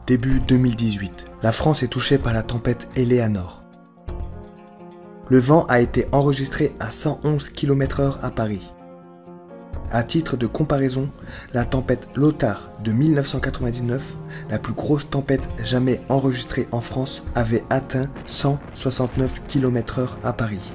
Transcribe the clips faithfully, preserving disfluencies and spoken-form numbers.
Début deux mille dix-huit, la France est touchée par la tempête Eleanor. Le vent a été enregistré à cent onze kilomètres heure à Paris. À titre de comparaison, la tempête Lothar de mille neuf cent quatre-vingt-dix-neuf, la plus grosse tempête jamais enregistrée en France, avait atteint cent soixante-neuf kilomètres heure à Paris.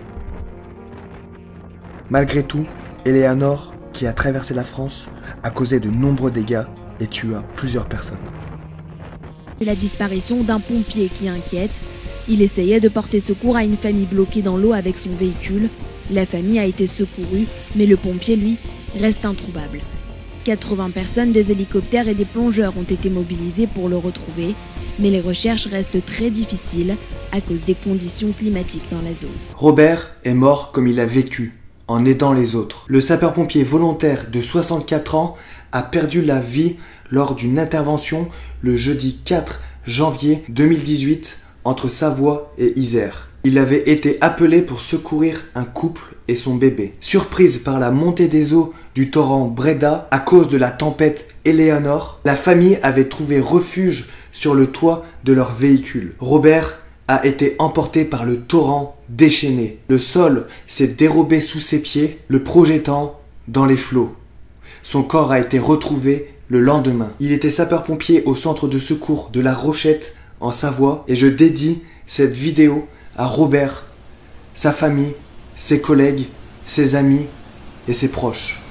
Malgré tout, Eleanor, qui a traversé la France, a causé de nombreux dégâts et tua plusieurs personnes. La disparition d'un pompier qui inquiète. Il essayait de porter secours à une famille bloquée dans l'eau avec son véhicule. La famille a été secourue, mais le pompier, lui, reste introuvable. quatre-vingts personnes, des hélicoptères et des plongeurs ont été mobilisés pour le retrouver, mais les recherches restent très difficiles à cause des conditions climatiques dans la zone. Robert est mort comme il a vécu, en aidant les autres. Le sapeur-pompier volontaire de soixante-quatre ans a perdu la vie lors d'une intervention le jeudi quatre janvier deux mille dix-huit entre Savoie et Isère. Il avait été appelé pour secourir un couple et son bébé. Surprise par la montée des eaux du torrent Breda à cause de la tempête Eleanor, la famille avait trouvé refuge sur le toit de leur véhicule. Robert a été emporté par le torrent déchaîné. Le sol s'est dérobé sous ses pieds, le projetant dans les flots. Son corps a été retrouvé le lendemain. Il était sapeur-pompier au centre de secours de La Rochette en Savoie et je dédie cette vidéo à Robert, sa famille, ses collègues, ses amis et ses proches.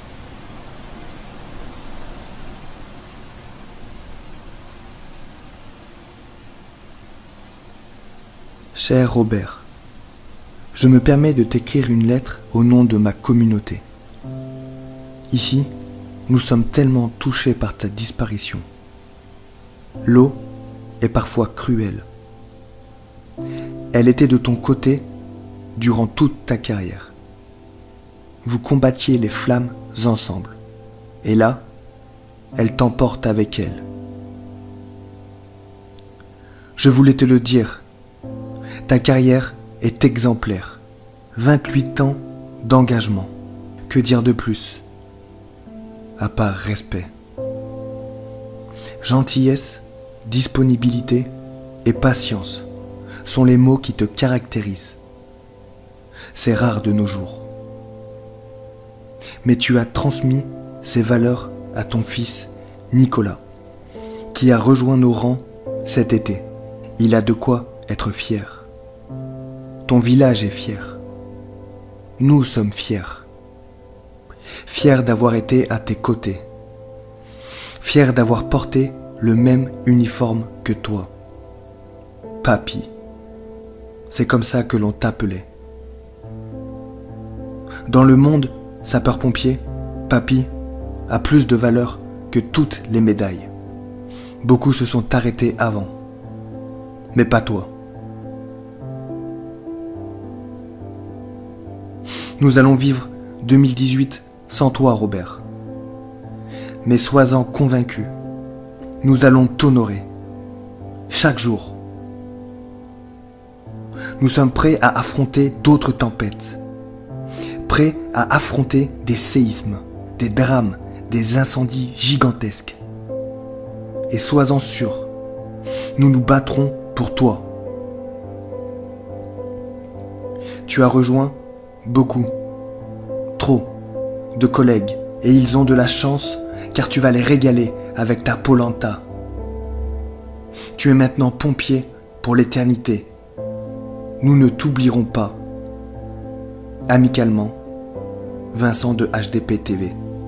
Cher Robert, je me permets de t'écrire une lettre au nom de ma communauté. Ici, nous sommes tellement touchés par ta disparition. L'eau est parfois cruelle. Elle était de ton côté durant toute ta carrière. Vous combattiez les flammes ensemble. Et là, elle t'emporte avec elle. Je voulais te le dire. Ta carrière est exemplaire. vingt-huit ans d'engagement. Que dire de plus ? À part respect. Gentillesse, disponibilité et patience sont les mots qui te caractérisent. C'est rare de nos jours. Mais tu as transmis ces valeurs à ton fils Nicolas, qui a rejoint nos rangs cet été. Il a de quoi être fier. Ton village est fier. Nous sommes fiers. Fiers d'avoir été à tes côtés. Fiers d'avoir porté le même uniforme que toi. Papy. C'est comme ça que l'on t'appelait. Dans le monde, sapeur-pompier, Papy a plus de valeur que toutes les médailles. Beaucoup se sont arrêtés avant. Mais pas toi. Nous allons vivre deux mille dix-huit sans toi, Robert. Mais sois-en convaincu, nous allons t'honorer, chaque jour. Nous sommes prêts à affronter d'autres tempêtes, prêts à affronter des séismes, des drames, des incendies gigantesques. Et sois-en sûr, nous nous battrons pour toi. Tu as rejoint beaucoup, trop, de collègues, et ils ont de la chance car tu vas les régaler avec ta polenta. Tu es maintenant pompier pour l'éternité. Nous ne t'oublierons pas. Amicalement, Vincent de H D P T V.